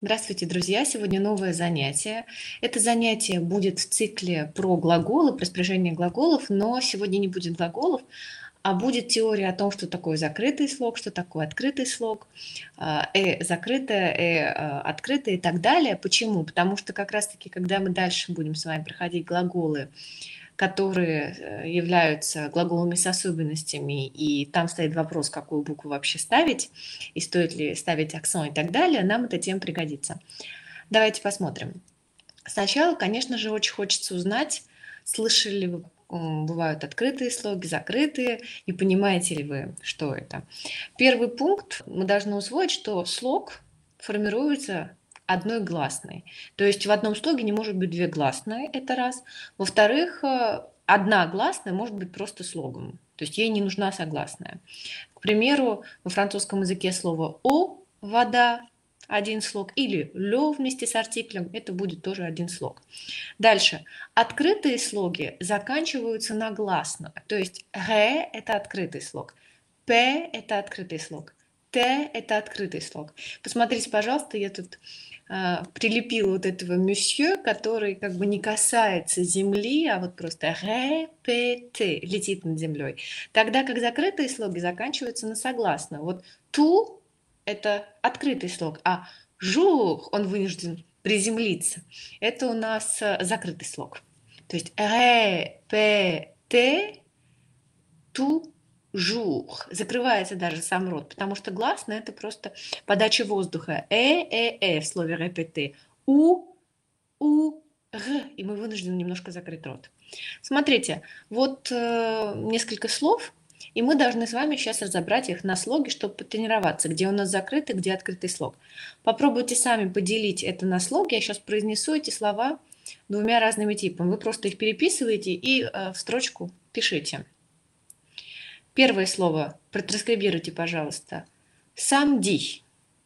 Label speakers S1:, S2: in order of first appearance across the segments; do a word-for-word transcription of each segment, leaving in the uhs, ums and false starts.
S1: Здравствуйте, друзья! Сегодня новое занятие. Это занятие будет в цикле про глаголы, про спряжение глаголов, но сегодня не будет глаголов, а будет теория о том, что такое закрытый слог, что такое открытый слог, а, э закрытое, э а, открытое и так далее. Почему? Потому что как раз-таки, когда мы дальше будем с вами проходить глаголы, которые э, являются глаголами с особенностями, и там стоит вопрос, какую букву вообще ставить, и стоит ли ставить акцент и так далее, нам эта тема пригодится. Давайте посмотрим. Сначала, конечно же, очень хочется узнать, слышали ли вы, м, бывают открытые слоги, закрытые, и понимаете ли вы, что это. Первый пункт мы должны усвоить, что слог формируется одной гласной. То есть в одном слоге не может быть две гласные, это раз. Во-вторых, э, одна гласная может быть просто слогом, то есть ей не нужна согласная. К примеру, во французском языке слово «о» – вода, один слог, или «лё» вместе с артиклем, это будет тоже один слог. Дальше. Открытые слоги заканчиваются на гласную, то есть «ре» – это открытый слог, «п» – это открытый слог, «т» – это открытый слог. Посмотрите, пожалуйста, я тут э, прилепила вот этого «мюсье», который как бы не касается земли, а вот просто «ре», «п», «т» летит над землей. Тогда как закрытые слоги заканчиваются на согласную. Вот «ту» – это открытый слог, а «жур» он вынужден приземлиться. Это у нас э, закрытый слог. То есть «ре», «п», «т», «ту», «жур». Закрывается даже сам рот, потому что гласная – это просто подача воздуха. «Э», «э», «э» в слове «репете». «У», «у», «р», и мы вынуждены немножко закрыть рот. Смотрите, вот э, несколько слов, и мы должны с вами сейчас разобрать их на слоги, чтобы потренироваться, где у нас закрытый, где открытый слог. Попробуйте сами поделить это на слоги. Я сейчас произнесу эти слова двумя разными типами. Вы просто их переписываете и э, в строчку пишите. Первое слово протранскрибируйте, пожалуйста. Самди.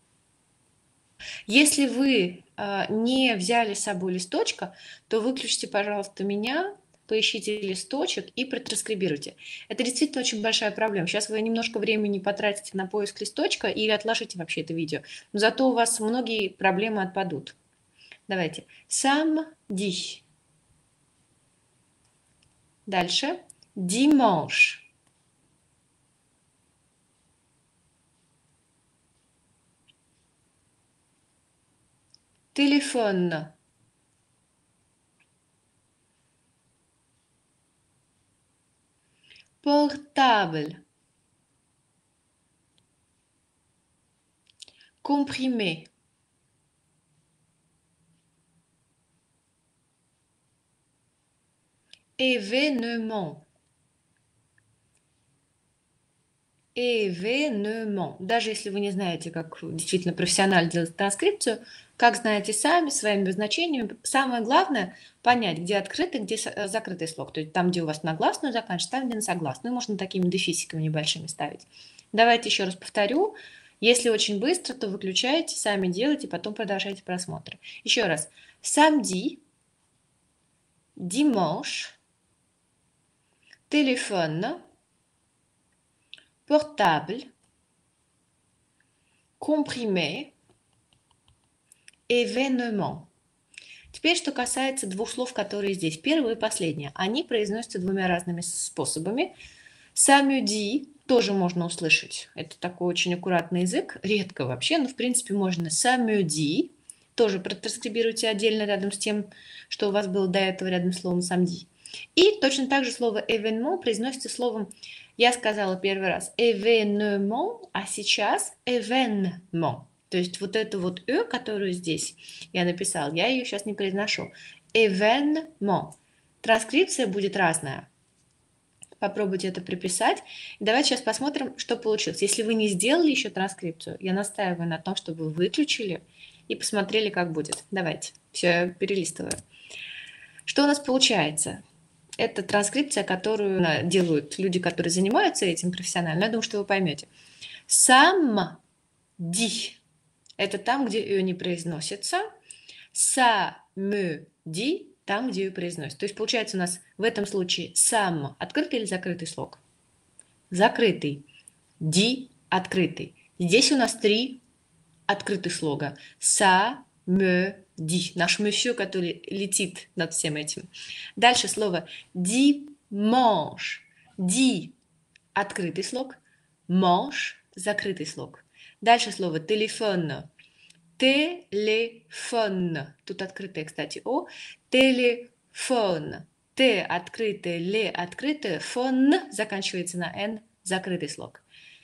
S1: Если вы э, не взяли с собой листочка, то выключите, пожалуйста, меня, поищите листочек и протранскрибируйте. Это действительно очень большая проблема. Сейчас вы немножко времени потратите на поиск листочка и отложите вообще это видео. Но зато у вас многие проблемы отпадут. Давайте. Самди. Дальше. Dimanche. Téléphone. Portable. Comprimé. Événement. Événement. Даже если вы не знаете, как действительно профессионально делать транскрипцию, как знаете сами, своими значениями, самое главное понять, где открытый, где закрытый слог. То есть там, где у вас на гласную заканчивается, там, где на согласную. Можно такими дефисиками небольшими ставить. Давайте еще раз повторю. Если очень быстро, то выключайте, сами делайте, потом продолжайте просмотр. Еще раз. Samedi, dimanche, téléphone, portable, comprimé, événement. Теперь, что касается двух слов, которые здесь, первое и последнее. Они произносятся двумя разными способами. Самedi тоже можно услышать. Это такой очень аккуратный язык, редко вообще, но в принципе можно samedi. Тоже протранскрибируйте отдельно рядом с тем, что у вас было до этого рядом с словом samedi. И точно так же слово événement произносится словом, я сказала первый раз événement, а сейчас événement. То есть вот эту вот «э», которую здесь я написала, я ее сейчас не произношу. Événement. Транскрипция будет разная. Попробуйте это приписать. И давайте сейчас посмотрим, что получилось. Если вы не сделали еще транскрипцию, я настаиваю на том, чтобы вы выключили и посмотрели, как будет. Давайте. Все, я перелистываю. Что у нас получается? Это транскрипция, которую делают люди, которые занимаются этим профессионально. Я думаю, что вы поймете. Самди. Это там, где «ё» не произносится. Самди. Там, где «ё» произносится. То есть получается у нас в этом случае сам открытый или закрытый слог? Закрытый. Ди открытый. Здесь у нас три открытых слога. Са, me dit. Наш monsieur, который летит над всем этим. Дальше слово dimanche. Di – открытый слог, manche – закрытый слог. Дальше слово телефон. Телефон. Тут открытое, кстати, о. Телефон. Т открытое, ле открытое, фон заканчивается на н, закрытый слог.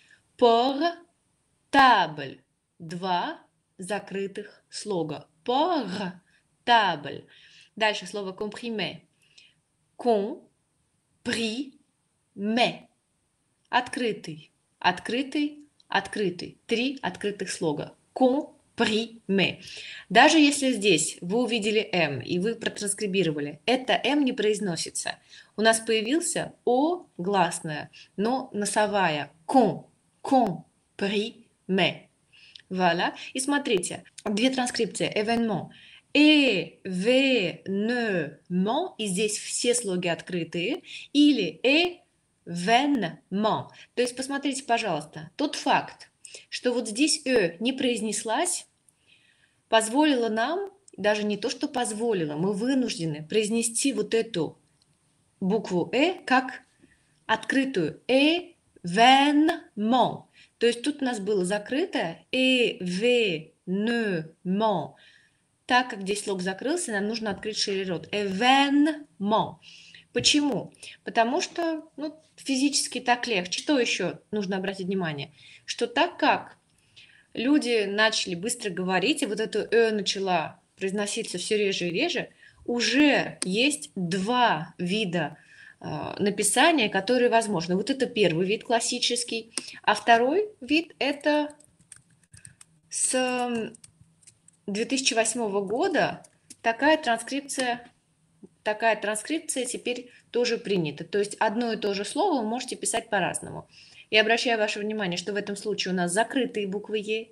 S1: Портабль. Два закрытых слога. Портабль. Дальше слово комприме. Комприме. Открытый, открытый, открытый. Три открытых слога. Комприме. Даже если здесь вы увидели М и вы протранскрибировали, это М не произносится. У нас появился О гласная, но носовая. Кон, комприме. Voilà. И смотрите, две транскрипции. Événement. Événement. И здесь все слоги открытые. Или événement. То есть посмотрите, пожалуйста, тот факт, что вот здесь «э» не произнеслась, позволило нам, даже не то, что позволило, мы вынуждены произнести вот эту букву «э» как открытую. Événement. То есть тут у нас было закрытое événement. Так как здесь слог закрылся, нам нужно открыть шире рот. Événement. Почему? Потому что ну, физически так легче. Что еще нужно обратить внимание? Что так как люди начали быстро говорить, и вот это «э» начала произноситься все реже и реже, уже есть два вида э, написания, которые возможны. Вот это первый вид классический, а второй вид – это с две тысячи восьмого года такая транскрипция Такая транскрипция теперь тоже принята. То есть одно и то же слово вы можете писать по-разному. И обращаю ваше внимание, что в этом случае у нас закрытые буквы «е».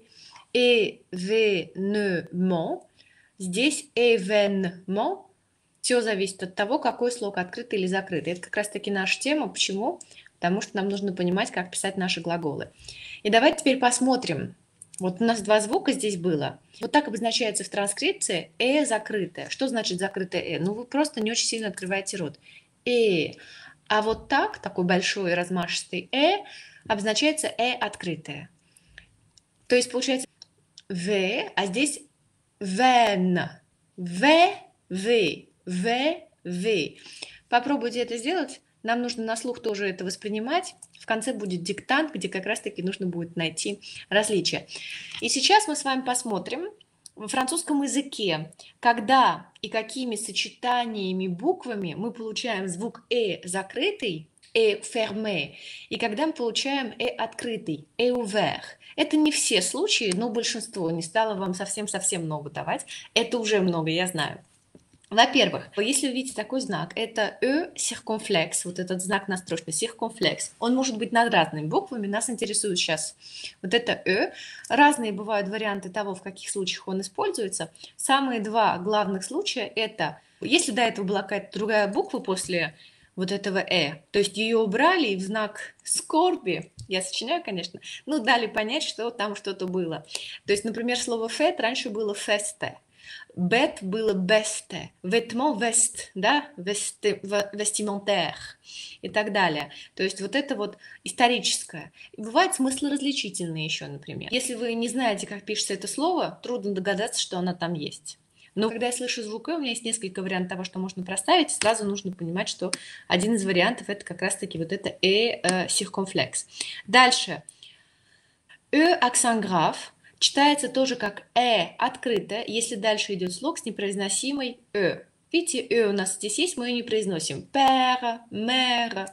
S1: Événement. Здесь événement. Все зависит от того, какой слог открытый или закрытый. Это как раз-таки наша тема. Почему? Потому что нам нужно понимать, как писать наши глаголы. И давайте теперь посмотрим. Вот у нас два звука здесь было. Вот так обозначается в транскрипции «э» закрытое. Что значит закрытое «э»? Ну, вы просто не очень сильно открываете рот. «Э». А вот так, такой большой размашистый «э» обозначается «э» открытое. То есть получается «в», а здесь «вен». «В», «в», «в», «в». Попробуйте это сделать. Нам нужно на слух тоже это воспринимать. В конце будет диктант, где как раз-таки нужно будет найти различия. И сейчас мы с вами посмотрим во французском языке, когда и какими сочетаниями буквами мы получаем звук «э» закрытый, «э» fermé, и когда мы получаем «э» открытый, «э» ouvert. Это не все случаи, но большинство. Не стало вам совсем-совсем много давать. Это уже много, я знаю. Во-первых, если вы видите такой знак, это «э» circonflexe, вот этот знак настрочный, circonflexe. Он может быть над разными буквами, нас интересует сейчас вот это «э». Разные бывают варианты того, в каких случаях он используется. Самые два главных случая – это, если до этого была какая-то другая буква после вот этого «э», то есть ее убрали и в знак скорби, я сочиняю, конечно, ну, дали понять, что там что-то было. То есть, например, слово «фет» раньше было «фесте». Бет было бесте, вêtement вест, да, вестиментер и так далее. То есть вот это вот историческое. И бывают смыслы различительные еще, например. Если вы не знаете, как пишется это слово, трудно догадаться, что оно там есть. Но когда я слышу звук «э», у меня есть несколько вариантов того, что можно проставить, сразу нужно понимать, что один из вариантов это как раз-таки вот это «э» э, circonflexe. Дальше. «Э» accent grave читается тоже как «э» открытое, если дальше идет слог с непроизносимой «э». Видите, «э» у нас здесь есть, мы ее не произносим. Père, mère.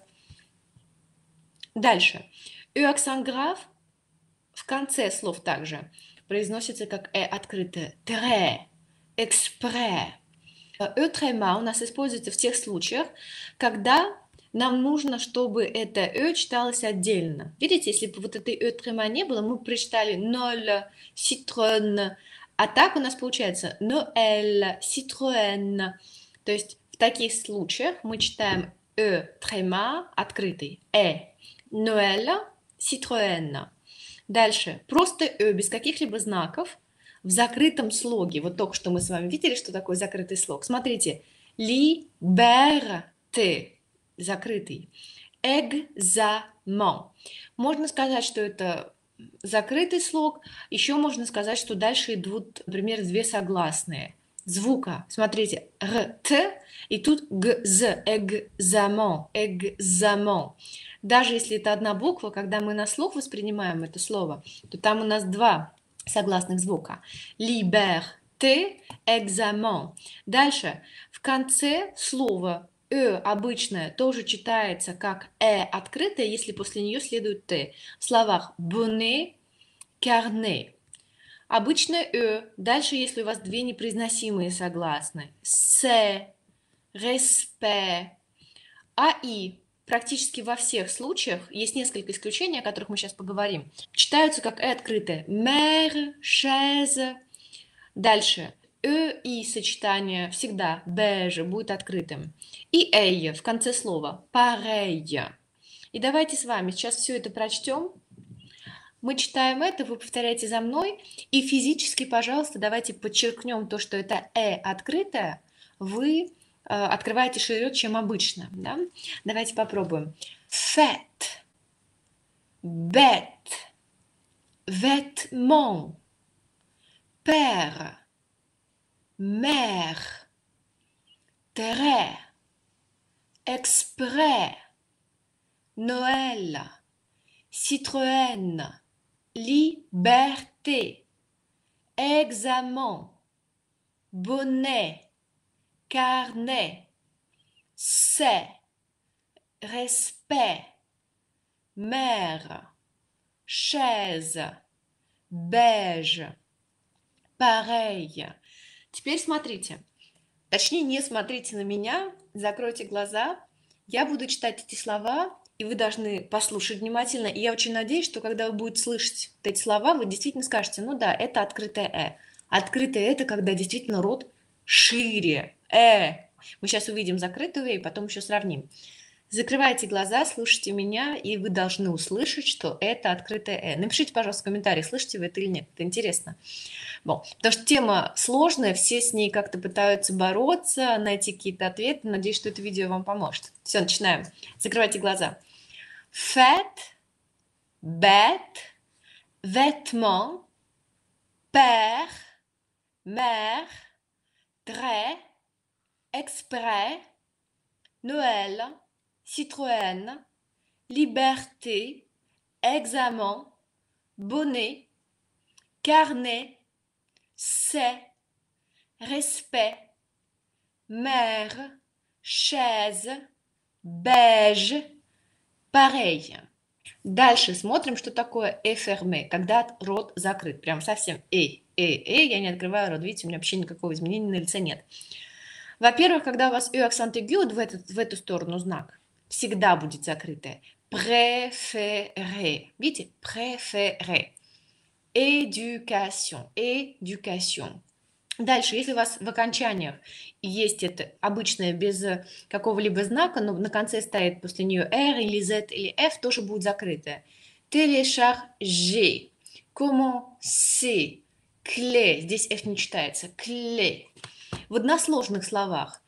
S1: Дальше. «Э» accent grave в конце слов также произносится как «э» открытое. Très, exprès. «Э» tréma у нас используется в тех случаях, когда нам нужно, чтобы это «э» читалось отдельно. Видите, если бы вот этой «э» тréma не было, мы прочитали «ноль», «citron», а так у нас получается «Noël», «Citroën». То есть в таких случаях мы читаем «э» tréma открытый, «э», «Noël», «Citroën». Дальше просто «э» без каких-либо знаков в закрытом слоге. Вот только что мы с вами видели, что такое закрытый слог. Смотрите. Liberté. Закрытый. Экзамен. Можно сказать, что это закрытый слог. Еще можно сказать, что дальше идут, например, две согласные. Звука. Смотрите. Р, Т. И тут Г, З. Экзамен. Экзамен. Даже если это одна буква, когда мы на слух воспринимаем это слово, то там у нас два согласных звука. Liberté, экзамен. Дальше. В конце слова «э» обычное тоже читается как «э» открытое, если после нее следует «т». В словах «bonnet», «carnet». Обычное «э». Дальше, если у вас две непроизносимые согласные. «c'est», «respect». А «и» практически во всех случаях, есть несколько исключений, о которых мы сейчас поговорим, читаются как «э» открытое. «Mère», «chaise». Дальше. «Э» и сочетание всегда «beige» будет открытым. И «эй» в конце слова. «Pareil». И давайте с вами сейчас все это прочтем. Мы читаем это, вы повторяете за мной. И физически, пожалуйста, давайте подчеркнем то, что это «э» открытое. Вы э, открываете шире, чем обычно. Да? Давайте попробуем. Fête, bête, vêtements, père, mère, trait, exprès, Noël, Citroën, liberté, examen, bonnet, carnet, c'est, respect, mère, chaise, beige, pareil. Теперь смотрите. Точнее, не смотрите на меня, закройте глаза. Я буду читать эти слова, и вы должны послушать внимательно. И я очень надеюсь, что когда вы будете слышать вот эти слова, вы действительно скажете, ну да, это открытое «э». Открытое «э» – это когда действительно рот шире. «Э». Мы сейчас увидим закрытое «э» и потом еще сравним. Закрывайте глаза, слушайте меня, и вы должны услышать, что это открытое «э». Напишите, пожалуйста, в комментариях, слышите вы это или нет. Это интересно. Bon. Потому что тема сложная, все с ней как-то пытаются бороться, найти какие-то ответы. Надеюсь, что это видео вам поможет. Все, начинаем. Закрывайте глаза. Fête, bête, vêtements, père, mère, trait, exprès, Noël, Citroën, liberté, examen, bonnet, carnet, c'est, respect, mère, chaise, beige, pareil. Дальше смотрим, что такое «э» fermé, когда рот закрыт. Прям совсем «э», «э», «э», я не открываю рот. Видите, у меня вообще никакого изменения на лице нет. Во-первых, когда у вас «ю» акцент aigu, в, этот, в эту сторону знак, всегда будет закрытое. Préféré. Видите? Préféré. Éducation. Éducation. Дальше, если у вас в окончаниях есть это обычное без какого-либо знака, но на конце стоит после нее R или Z или F, тоже будет закрытое. Télécharger. Commencer. Clé. Здесь F не читается. Clé. В односложных словах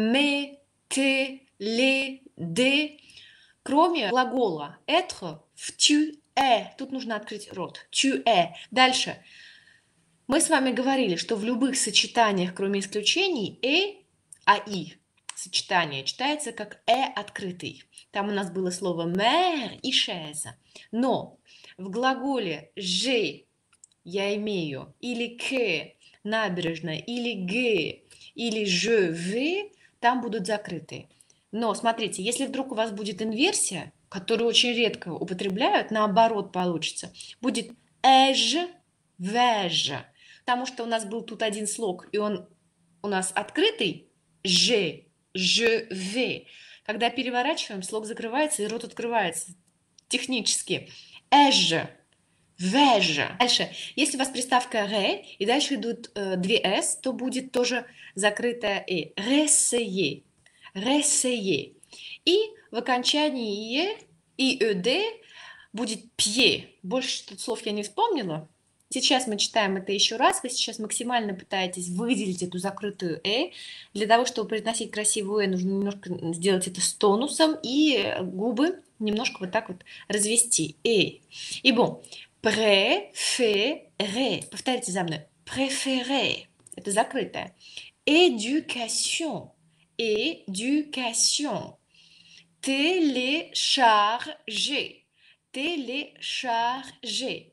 S1: mettre, l'aider, кроме глагола être, в tu es. Тут нужно открыть рот. Tu es. Дальше. Мы с вами говорили, что в любых сочетаниях, кроме исключений, «э», а «и» сочетание читается как «э» открытый. Там у нас было слово «mère» и «chaise». Но в глаголе «j'ai» я имею, или «que» набережная, или «ге», или «je vais», там будут закрытые. Но смотрите, если вдруг у вас будет инверсия, которую очень редко употребляют, наоборот получится, будет «ai-je», «vais-je». Потому что у нас был тут один слог, и он у нас открытый, «je», «je vais». Когда переворачиваем, слог закрывается, и рот открывается технически. «ai-je», «vais-je». Дальше, если у вас приставка «ре», и дальше идут э, две «с», то будет тоже закрытое «э». «Réessayer», «réessayer». И в окончании «е» и «эд» будет «pied». Больше тут слов я не вспомнила. Сейчас мы читаем это еще раз. Вы сейчас максимально пытаетесь выделить эту закрытую «э». Для того, чтобы произносить красивую «э», нужно немножко сделать это с тонусом и губы немножко вот так вот развести. «э». И bon. Préférer. Повторите за мной. Préférer. Это закрытое. Éducation. Éducation. Télécharger. Télécharger.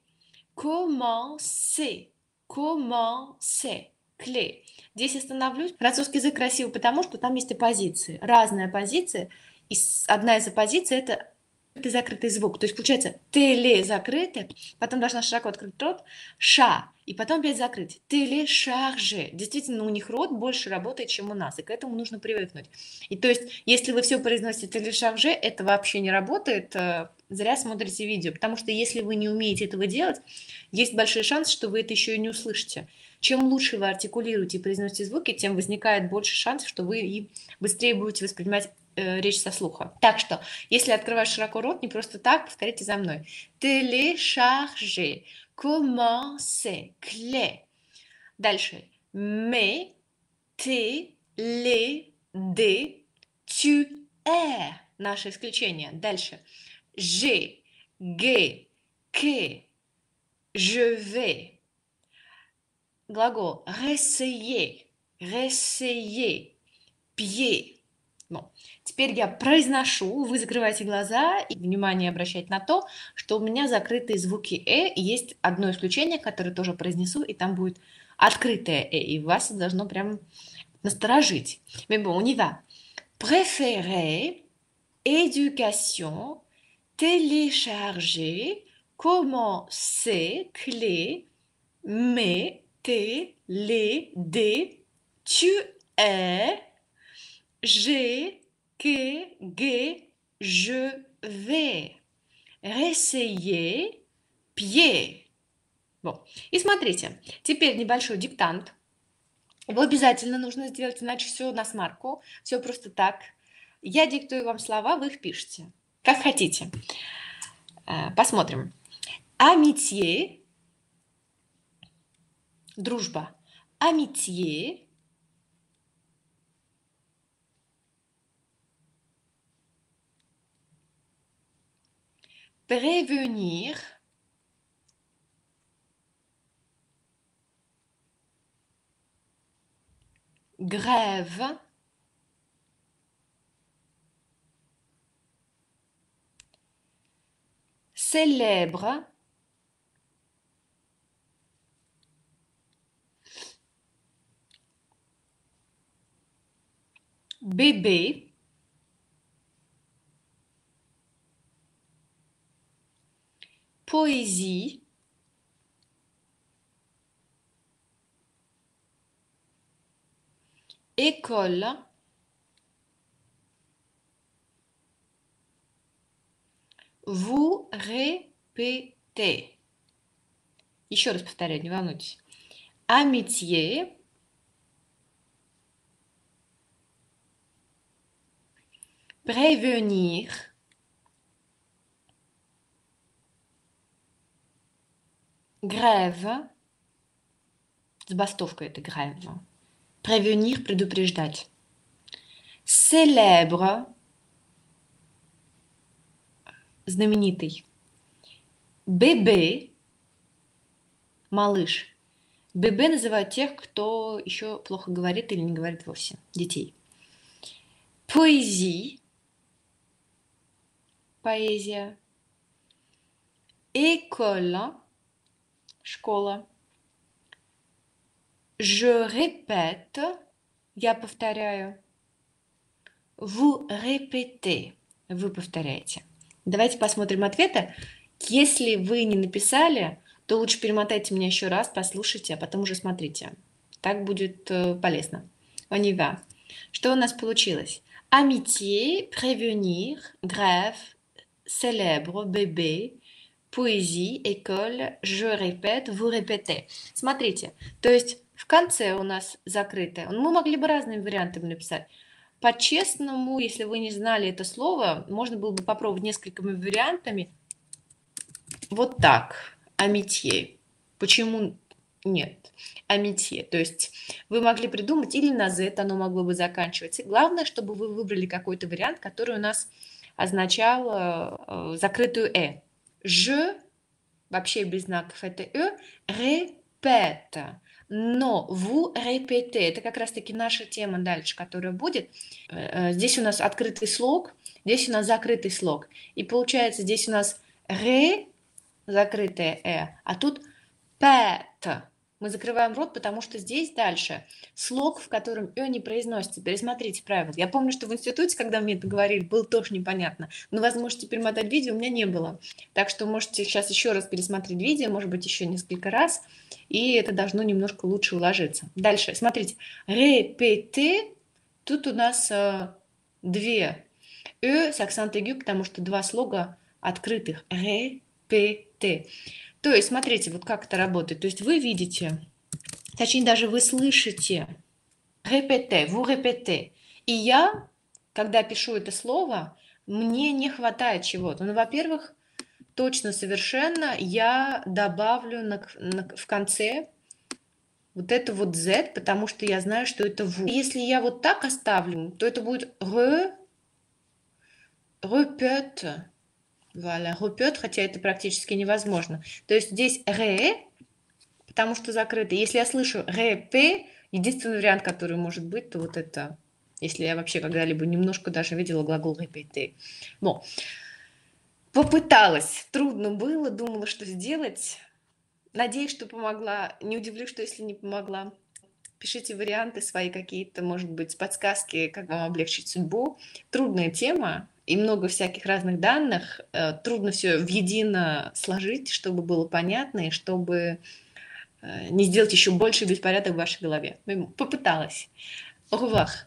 S1: Commencer. Commencer. Clé. Здесь остановлюсь. Французский язык красивый, потому что там есть оппозиции. Разные оппозиции. И одна из оппозиций – это это закрытый звук. То есть получается теле закрытый, потом должна широко открыть рот, ша, и потом опять закрыть. Телешарже. Действительно, у них рот больше работает, чем у нас, и к этому нужно привыкнуть. И то есть, если вы все произносите телешарже, это вообще не работает, зря смотрите видео, потому что если вы не умеете этого делать, есть большой шанс, что вы это еще и не услышите. Чем лучше вы артикулируете и произносите звуки, тем возникает больше шансов, что вы и быстрее будете воспринимать э, речь со слуха. Так что, если открываешь широко рот, не просто так, повторите за мной. Télécharger. Commencer. Clé. Дальше. Mais, ты, les, des, tu es. Наше исключение. Дальше. J'ai, gai, que, je vais. Глагол réessayer, réessayer, pied. Bon. Теперь я произношу, вы закрываете глаза и внимание обращайте на то, что у меня закрытые звуки «э», и есть одно исключение, которое тоже произнесу, и там будет открытое «э», и вас это должно прям насторожить. Mais bon, on y va. Préférer, éducation, télécharger, commencer, clé, mais, T, les, des, tu es, j'ai, que, gai, je vais, réessayer, pied. Bon. И смотрите, теперь небольшой диктант. Его обязательно нужно сделать, иначе все на смарку, все просто так. Я диктую вам слова, вы их пишете, как хотите. Посмотрим. Amitié. Дружба. Amitié. Prévenir. Grève. Célèbre. Bébé. Poésie. École. Vous répétez. Еще раз повторяю, не волнуйтесь. Amitié. Prévenir. Grève. Забастовка это grève. Prévenir, предупреждать. Célèbre. Знаменитый. Бébé. Малыш. Бébé называют тех, кто еще плохо говорит или не говорит вовсе. Детей. Poésie. Поэзия. École. Школа. Je répète. Я повторяю. Vous répétez. Вы повторяете. Давайте посмотрим ответы. Если вы не написали, то лучше перемотайте меня еще раз, послушайте, а потом уже смотрите. Так будет э, полезно. On y va. Что у нас получилось? Amitié, prévenir, grève, célèbre, bébé, poésie, école, je répète, vous répétez. Смотрите, то есть в конце у нас закрытое. Мы могли бы разными вариантами написать. По-честному, если вы не знали это слово, можно было бы попробовать несколькими вариантами. Вот так. Amitié. Почему нет? Амитье. То есть вы могли придумать или на Z оно могло бы заканчиваться. Главное, чтобы вы выбрали какой-то вариант, который у нас означал э, э, закрытую «э». Je, вообще без знаков это «э», répète. Но vous répétez. Это как раз-таки наша тема дальше, которая будет. Э, э, Здесь у нас открытый слог, здесь у нас закрытый слог. И получается, здесь у нас «рé», закрытое «э», а тут «пэт». Мы закрываем рот, потому что здесь дальше слог, в котором «э» не произносится. Пересмотрите правила. Я помню, что в институте, когда мне это говорили, было тоже непонятно. Но вас можете перемотать видео, у меня не было. Так что можете сейчас еще раз пересмотреть видео, может быть, еще несколько раз, и это должно немножко лучше уложиться. Дальше, смотрите. Репете. Тут у нас э, две «э» с акцент aigu, потому что два слога открытых. Репете. То есть, смотрите, вот как это работает. То есть вы видите, точнее даже вы слышите répétez, vous répétez. И я, когда пишу это слово, мне не хватает чего-то. Ну, во-первых, точно совершенно я добавлю на, на, в конце вот это вот Z, потому что я знаю, что это vous. Если я вот так оставлю, то это будет re, répète. Voilà, répète, хотя это практически невозможно. То есть здесь «рé», потому что закрыто. Если я слышу «рépé», единственный вариант, который может быть, то вот это, если я вообще когда-либо немножко даже видела глагол «répéter». Но попыталась, трудно было, думала, что сделать. Надеюсь, что помогла. Не удивлюсь, что если не помогла. Пишите варианты свои какие-то, может быть, подсказки, как вам облегчить судьбу. Трудная тема и много всяких разных данных. Трудно все в едино сложить, чтобы было понятно и чтобы не сделать еще больше беспорядок в вашей голове. Попыталась. Au revoir.